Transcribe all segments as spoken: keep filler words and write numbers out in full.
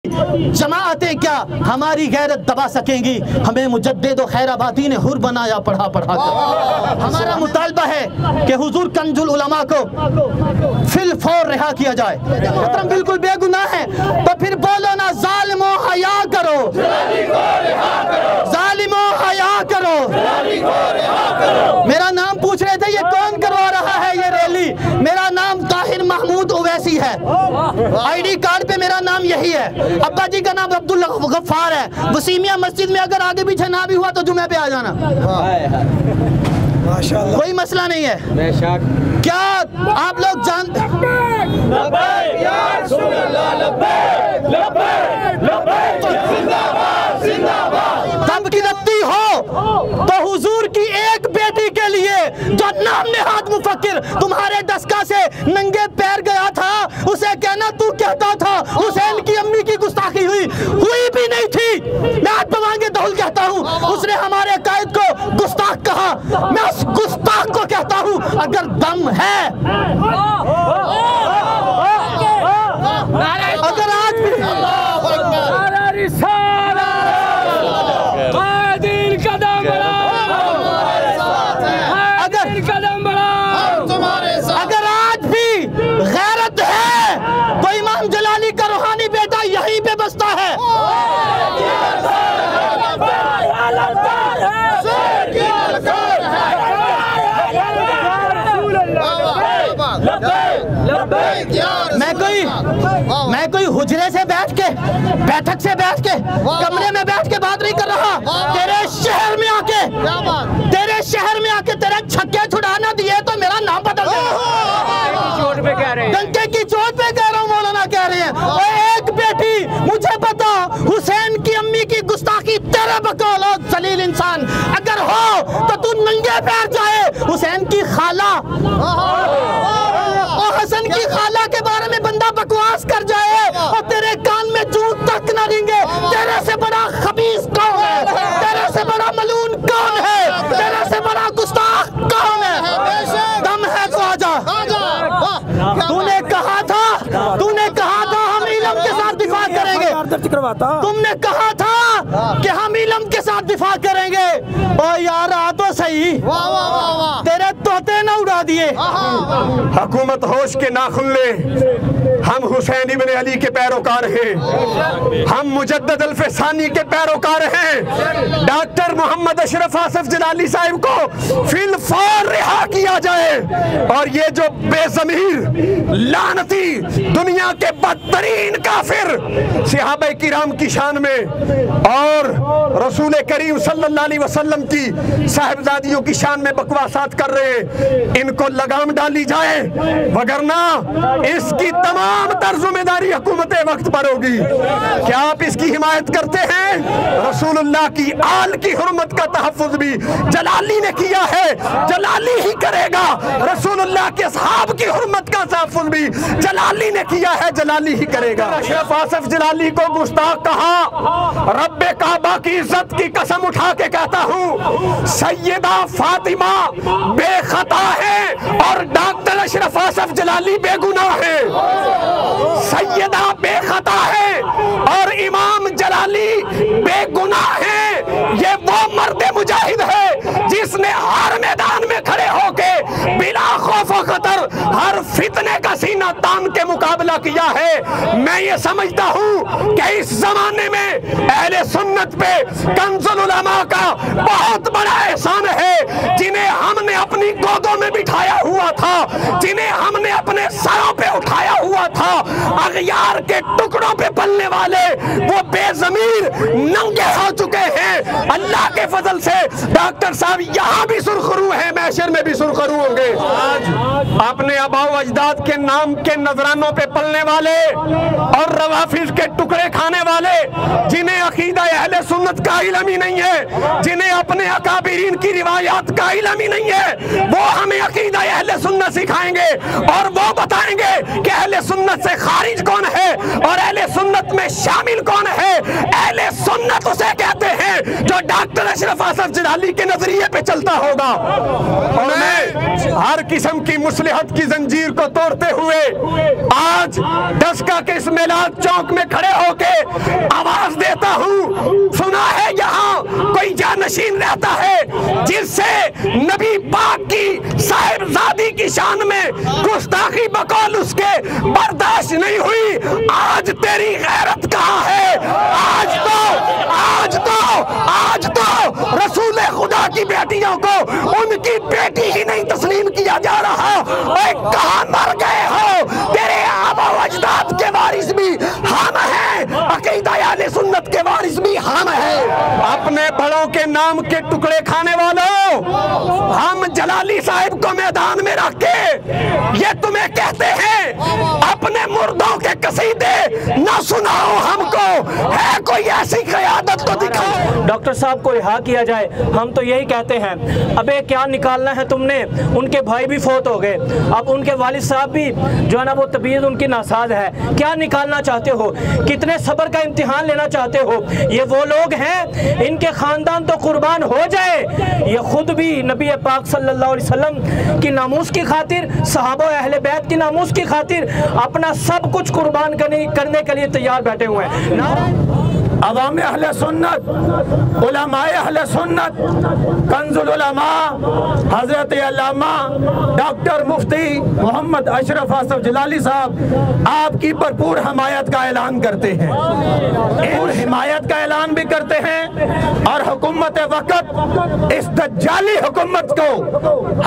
جماعتیں کیا ہماری غیرت دبا سکیں گی؟ ہمیں مجدد و خیرآبادی نے حر بنایا پڑھا پڑھا کر۔ ہمارا مطالبہ ہے کہ حضور کنز العلماء کو فی الفور رہا کیا جائے۔ محترم بالکل بے گناہ ہے تو پھر بولو نا ظالمو حیا کرو، ظالمو حیا کرو۔ میرا نام پوچھ رہے تھے یہ کون کروا رہا ہے یہ ریلی؟ میرا نام طاہر محمود اویسی ہے، آئی ڈی کارڈ پہ میرا نام یہی ہے۔ ابا جی کا نام عبدالغفار ہے۔ وسیمیہ مسجد میں اگر آگے پیچھے نہ بھی ہوا تو جمعہ پہ آ جانا، کوئی مسئلہ نہیں ہے۔ کیا آپ لوگ جانتے تب کی رتی ہو تو حضور کی ایک بیٹی کے لیے جو نام نہاد مفکر تمہارے دسکا سے ننگے پیر گیا تھا اسے کہنا تو کہتا تھا حسین کی امی کی گستاخی ہوئی ہوئی بھی نہیں تھی۔ میں آج بوانگے دہل کہتا ہوں اس نے ہمارے قائد کو گستاخ کہا، میں اس گستاخ کو کہتا ہوں اگر دم ہے، اگر آج بھی اگر آج بھی غیرت ہے تو امام جلالی کا روحانی بیٹا یہیں پہ بستا ہے۔ میں کوئی میں کوئی حجرے سے بیٹھ کے بیٹھک سے بیٹھ کے کمرے میں بیٹھ کے بات نہیں کر رہا، تیرے شہر میں آ کے تیرے شہر میں آ کے تیرے چھکے چھڑانا دیے تو میرا نام بدل دے، ڈنکے کی چوٹ پہ کہہ رہا ہوں، مولانا کہہ رہے ہیں اور ایک بیٹی مجھے پتا حسین کی امی کی گستاخی تیرے بقولت ذلیل انسان اگر ہو تو تو ننگے پیر جائے حسین کی خالہ اور حسن کی خالہ کے بارے میں بندہ بکواس کر جائے اور تیرے کان میں چون تک نہ رنگے، تیرے سے بڑا خبیث کون ہے؟ تیرے سے بڑا ملون کون ہے؟ تیرے سے بڑا گستاخ کون ہے؟ دم ہے تو آجا۔ تو نے کہا تھا تو نے کہا تھا ہم علم کے ساتھ دفاع کریں گے، تم نے کہا تھا کہ ہم علم کے ساتھ دفاع کریں گے، اور یار آ تو صحیح، تیرے توتے نہ اڑا دیے۔ حکومت ہوش کے ناخن لے، ہم حسین ابن علی کے پیروکار ہیں، ہم مجدد الفسانی کے پیروکار ہیں۔ ڈاکٹر محمد اشرف آصف جلالی صاحب کو فی الفور رہا کیا جائے، اور یہ جو بے ضمیر لعنتی دنیا کے بدترین کافر صحابہ کرام کی شان میں اور رسول کریم صلی اللہ علیہ وسلم کی صاحبزادیوں کی شان میں بکواسات کر رہے ہیں، ان کو لگام ڈالی جائے، وگرنہ اس کی تمام تر ذمہ داری حکومت وقت پر ہوگی۔ کیا آپ اس کی حمایت کرتے ہیں؟ رسول اللہ کی آل کی حرمت کا تحفظ بھی جلالی نے کیا ہے، جلالی ہی کرے گا۔ رسول اللہ کے اصحاب کی حرمت کا تحفظ بھی جلالی نے کیا ہے، جلالی ہی کرے گا۔ اشرف آصف جلالی کو گستاخ کہا، رب کعبہ کی عزت کی قسم اٹھا کے کہتا ہوں سیدہ فاطمہ بے خطا ہے اور ڈاکٹر اشرف آصف جلالی بے گناہ ہے۔ سیدہ بے خطا ہے اور امام جلالی بے گناہ ہے۔ یہ وہ مرد مجاہد ہے جس نے ہر میدان میں کھڑے ہو کے بلا خوف و خطر ہر فتنے کا سینہ تان کے مقابلہ کیا ہے۔ میں یہ سمجھتا ہوں کہ اس زمانے میں اہل سنت پہ کنز العلماء کا بہت بڑا احسان ہے، جنہیں ہم نے اپنی گودوں میں بٹھایا ہوا تھا، جنہیں ہم نے اپنے سروں پہ اٹھایا ہوا تھا، اغیار کے ٹکڑوں پہ پلنے والے وہ بے ضمیر ننگے ہو چکے ہیں۔ اللہ کے فضل سے ڈاکٹر صاحب یہاں بھی سرخرو ہیں، محشر میں بھی سرخرو ہوں گے۔ اپنے آبا و اجداد کے نام کے نذرانوں پہ پلنے والے اور روافض کے ٹکڑے کھانے والے، جنہیں عقیدہ اہل سنت کا علم ہی نہیں ہے، جنہیں اپنے اکابرین کی روایات کا علم ہی نہیں ہے، وہ ہمیں عقیدہ اہل سنت سکھائیں گے اور وہ بتائیں گے کہ اہل سنت سے خارج کون ہے اور اہل سنت میں شامل کون ہے۔ اہل سنت اسے کہتے ہیں جو ڈاکٹر اشرف آصف جلالی کے نظریے پہ چلتا ہوگا، اور میں ہر قسم کی مصلحت کی زنجیر کو توڑتے ہوئے آج ڈسکا کے اس میلاد چوک میں کھڑے ہو کے آواز دیتا ہوں، سنا ہے یہاں کوئی جانشین رہتا ہے جس سے نبی پاک کی صاحبزادی کی شان میں گستاخی بقول اس کے برداشت نہیں ہوئی۔ آج تیری غیرت کہاں ہے؟ آج تو آج تو آج تو رسول خدا کی بیٹیوں کو ان کی بیٹی ہی نہیں تسلیم کیا جا رہا۔ اے کہاں مر گئے ہو؟ تیرے آبا و اجداد کے وارث بھی ہم ہیں، عقیدہ اہل سنت کے وارث بھی ہم ہیں۔ اپنے بڑوں کے نام کے ٹکڑے کھانے والوں، ہم جلالی صاحب کو میدان میں رکھ کے یہ تمہیں کہتے ہیں اپنے مردوں کے قصیدے نہ سناؤ، ہم کو ہے کوئی ایسی قیادت تو دکھاؤ۔ ڈاکٹر صاحب کو رہا کیا جائے، ہم تو یہی کہتے ہیں۔ ابے کیا نکالنا ہے تم نے؟ ان کے بھائی بھی فوت ہو گئے، اب ان کے والد صاحب بھی جو ہے نا وہ طبیعت ان کی ناساز ہے، کیا نکالنا چاہتے ہو؟ کتنے صبر کا امتحان لینا چاہتے ہو؟ یہ وہ لوگ ہیں، ان کے خاندان تو قربان ہو جائے، یہ خود بھی نبی پاک صلی اللہ علیہ وسلم کی ناموس کی خاطر، صحابہ اہل بیت کی ناموس کی خاطر اپنا سب کچھ قربان کرنے کے لیے تیار بیٹھے ہوئے ہیں۔ عوام اہل سنت، علماء اہل سنت، کنز العلماء حضرت علامہ ڈاکٹر مفتی محمد اشرف آصف جلالی صاحب آپ کی بھرپور حمایت کا اعلان کرتے ہیں، اور حمایت کا اعلان بھی کرتے ہیں، اور حکومت وقت اس دجالی حکومت کو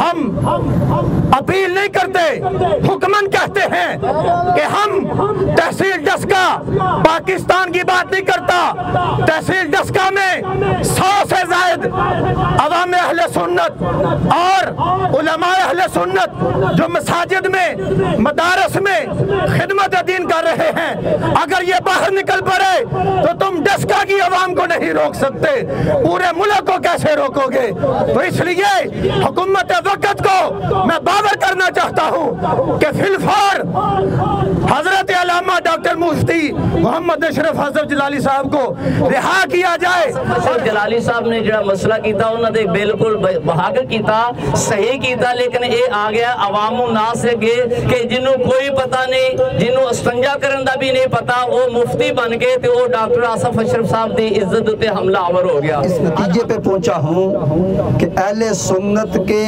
ہم اپیل نہیں کرتے، حکمن کہتے ہیں کہ ہم تحصیل ڈسکا پاکستان کی بات نہیں کرتا، تحصیل ڈسکا میں سو سے زائد عوام اہل سنت اور علماء اہل سنت جو مساجد میں مدارس میں خدمت دین کر رہے ہیں، اگر یہ باہر نکل پڑے تو تم ڈسکا کی عوام کو نہیں روک سکتے، پورے ملک کو کیسے روکو گے؟ تو اس لیے حکومت وقت کو میں باور کرنا چاہتا ہوں کہ فی الفور حضرت علامہ ڈاکٹر مفتی محمد اشرف آصف جلالی صاحب کو رہا کیا جائے۔ جلالی صاحب نے جڑا مسئلہ کیتا انہوں نے بالکل بہاگ کیتا، صحیح کیتا، لیکن اے آ گیا عوام الناس سے گے کہ جنہوں کوئی پتہ نہیں، جنہوں استنجا کرن دا بھی نہیں پتا، وہ مفتی بن گئے تے وہ ڈاکٹر آصف اشرف صاحب دی عزت تے حملہ آور ہو گیا۔ اس نتیجے پہ پہنچا ہوں کہ اہل سنت کے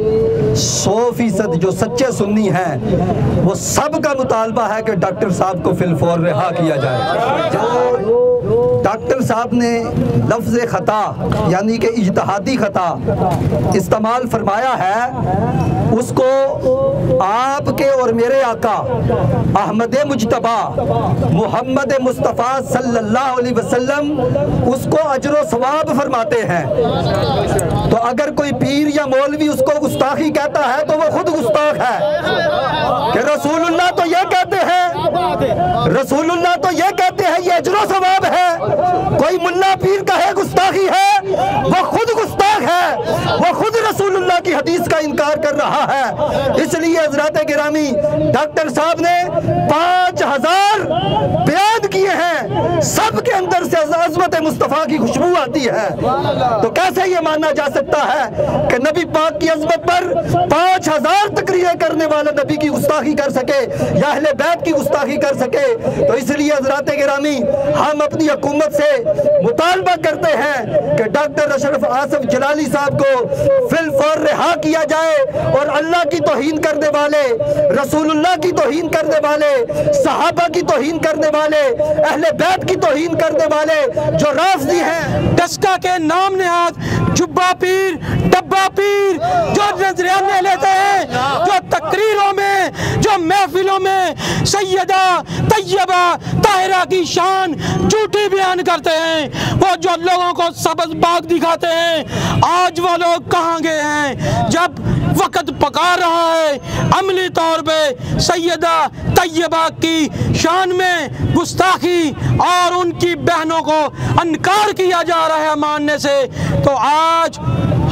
سو فیصد جو سچے سنی ہیں وہ سب کا مطالبہ ہے کہ ڈاکٹر صاحب کو فی الفور رہا کیا جائے۔ جو ڈاکٹر صاحب نے لفظ خطا یعنی کہ اجتہادی خطا استعمال فرمایا ہے، اس کو آپ کے اور میرے آقا احمد مجتبی محمد مصطفیٰ صلی اللہ علیہ وسلم اس کو اجر و ثواب فرماتے ہیں۔ تو اگر کوئی پیر یا مولوی اس کو گستاخی کہتا ہے تو وہ خود گستاخ ہے، کہ رسول اللہ تو یہ کہتے ہیں رسول اللہ تو یہ کہتے ہیں یہ اجر و ثواب ہے، کوئی ملا پیر کہے گستاخی ہے، وہ خود گستاخ ہے، وہ خود رسول اللہ کی حدیث کا انکار کر رہا ہے۔ اس لیے حضرات گرامی ڈاکٹر صاحب نے پانچ ہزار بیان کیے ہیں، سب کے اندر سے عظمت مصطفیٰ کی خوشبو آتی ہے، تو کیسے یہ مانا جا سکتا ہے کہ نبی پاک کی عظمت پر پانچ ہزار تقریریں کرنے والا نبی کی گستاخی کر سکے یا اہل بیت کی گستاخی کر سکے؟ تو اس لیے حضرات گرامی ہم اپنی حکومت سے مطالبہ کرتے ہیں کہ ڈاکٹر اشرف آصف جلالی صاحب کو فی الفور رہا کیا جائے، اور اللہ کی توہین کرنے والے، رسول اللہ کی توہین کرنے والے، صحابہ کی توہین کرنے والے، اہل بیت کی توہین کرنے والے جو رافضی ہیں، ڈسکا کے نام نہاد جبا پیر، ڈبا پیر جو نظریانے لیتے ہیں، جو تقریروں میں، جو محفلوں میں سیدہ طیبہ طاہرہ کی شان جھوٹی بیان کرتے ہیں، وہ جو لوگوں کو سبز باغ دکھاتے ہیں، آج وہ لوگ کہاں گئے ہیں؟ جب وقت پکار رہا ہے عملی طور پہ سیدہ طیبہ کی شان میں گستاخی اور ان کی بہنوں کو انکار کیا جا رہا ہے ماننے سے، تو آج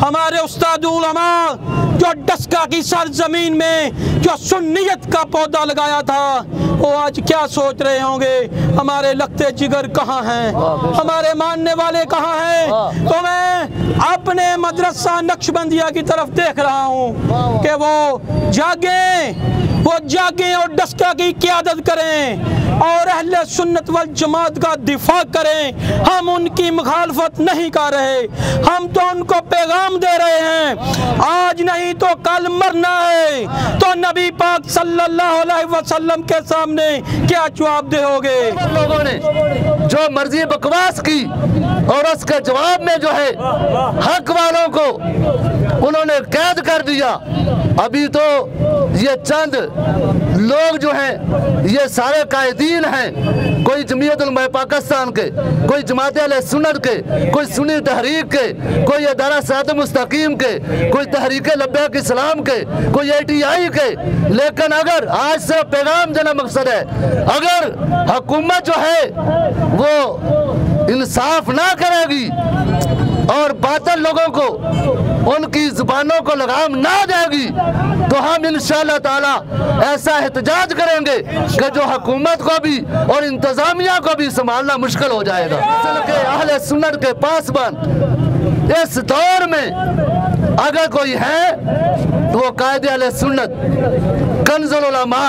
हमारे उस्ताद उलमा जो डस्का की सरजमीन में जो सुन्नियत का पौधा लगाया था, वो आज क्या सोच रहे होंगे? हमारे लगते जिगर कहाँ हैं? हमारे मानने वाले कहाँ हैं? तो मैं अपने मदरसा नक्शबंदिया की तरफ देख रहा हूँ कि वो जागे, वो जागें और डस्का की क़यादत करें और अहले सुन्नत वल जमात का दिफा करें। हम उनकी मुखालफत नहीं कर रहे, हम तो उनको पैगाम दे रहे हैं, आज नहीं तो कल मरना है तो नबी पाक सल्लल्लाहु अलैहि वसल्लम के सामने क्या जवाब दोगे? लोगों ने जो मर्जी बकवास की और उसके जवाब में जो है हक वालों को उन्होंने कैद कर दिया। अभी तो ये चंद लोग जो हैं ये सारे कायदीन हैं, कोई जमीयत उलमा पाकिस्तान के, कोई जमात अहले सुन्नत के, कोई सुन्नी तहरीक के, कोई अदारा सिरात मुस्तकीम के, कोई तहरीक लब्बैक इस्लाम के, कोई ए टी आई के। लेकिन अगर आज से पैगाम देना मकसद है, अगर हुकूमत जो है वो इंसाफ ना करेगी और बातिल लोगों को उनकी जुबानों को लगाम ना देगी तो हम इंशाअल्लाह ताला ऐसा एहतजाज करेंगे कि जो हुकूमत को भी और इंतजामिया को भी संभालना मुश्किल हो जाएगा। के अहले सुन्नत के पासबान इस दौर में अगर कोई है तो वो कायदे अहले सुन्नत कंजुल उलमा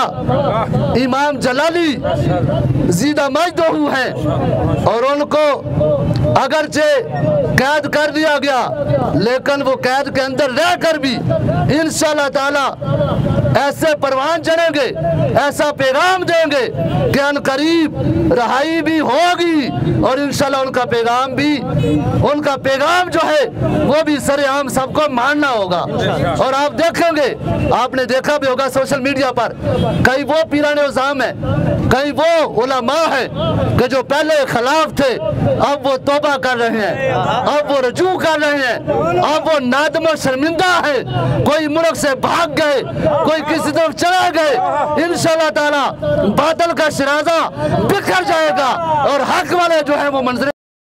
इमाम जलाली ज़ीदा मजदहू हैं और उनको अगरचे कैद कर दिया गया लेकिन वो कैद के अंदर रह कर भी इंशाअल्लाह ताला ऐसे परवान चढ़ेंगे, ऐसा पैगाम देंगे कि अनकरीब रहाई भी होगी और इंशाअल्लाह उनका पैगाम भी उनका पैगाम जो है वो भी सरेआम सबको मानना होगा। और आप देखेंगे, आपने देखा भी होगा सोशल मीडिया पर, कई वो पीराने उज़ाम है, कई वो उलमा है कि जो पहले खिलाफ थे अब वो तौबा कर रहे हैं, अब वो रजू कर रहे हैं, अब वो नादम और शर्मिंदा है, कोई मुल्क से भाग गए, कोई किसी तरफ चला गए। इंशाअल्लाह ताला बादल का शिराजा बिखर जाएगा और हक वाले जो है वो मंजर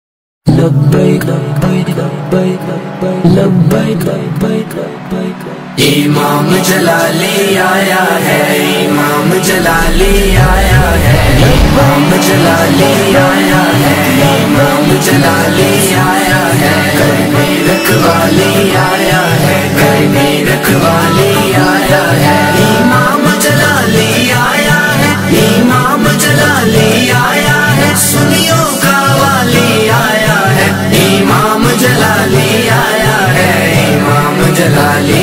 लब्बैक लब्बैक लब्बैक लब्बैक लब्बैक लब्बैक। इमाम जलाली आया है, इमाम जलाली आया है, इमाम जलाली आया है, इमाम जलाली आया है, घर में रखवाली आया है, घर में रखवाली आया है, इमाम जलाली आया है, इमाम जलाली आया है, सुनियों का वाली आया है, इमाम जलाली आया है, इमाम जलाली।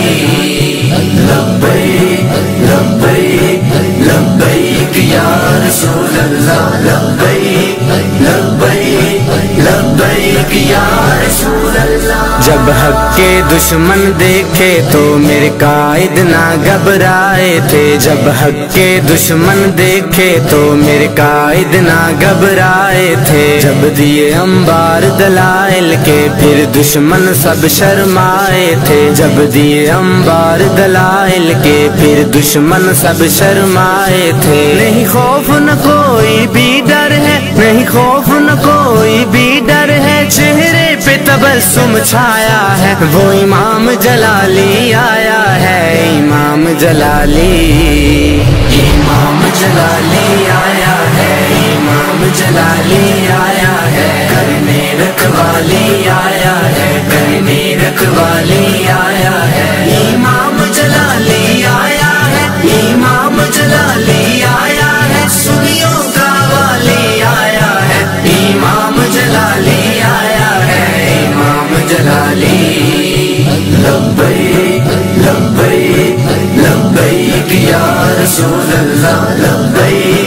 लब्बैक लब्बैक लब्बैक या रसूल अल्लाह, लब्बैक लब्बैक लब्बैक या रसूल अल्लाह। जब हक के दुश्मन देखे तो मेरे कायद ना घबराए थे, जब हक के दुश्मन देखे तो मेरे कायद ना घबराए थे, जब दिए अंबार दलाइल के फिर दुश्मन सब शर्माए थे, जब दिए अंबार दलाइल के फिर दुश्मन सब शर्माए थे। नहीं खौफ न कोई भी डर है, नहीं खौफ न कोई भी डर है, चेहरे पे तबस्सुम छाया है, वो इमाम जलाली आया है, इमाम जलाली। इमाम जलाली आया है, इमाम जलाली आया है, घर में रखवाली आया है, घर में रखवाली आया है, इमाम जलाली आया है, इमाम जलाली आया है, सुनियों का वाली आया है, इमाम जलाली आया है, इमाम जलाली। लब्बैक लब्बैक लब्बैक या रसूल अल्लाह, लब्बैक